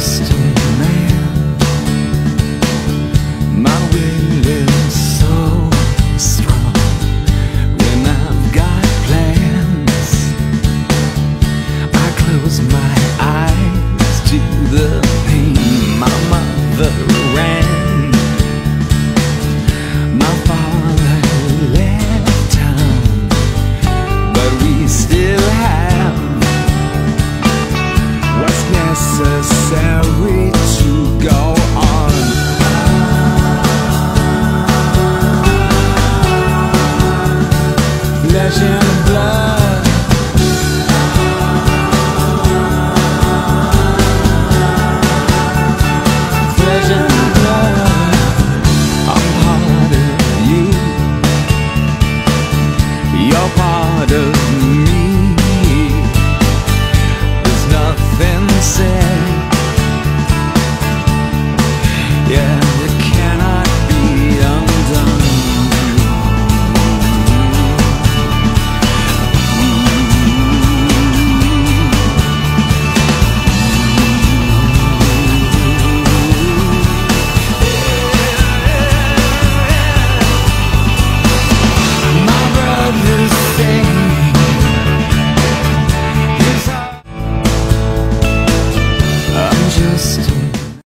just a man. My will is so strong when I've got plans. I close my eyes to the pain. My mother ran, my father left town, but we still have what's necessary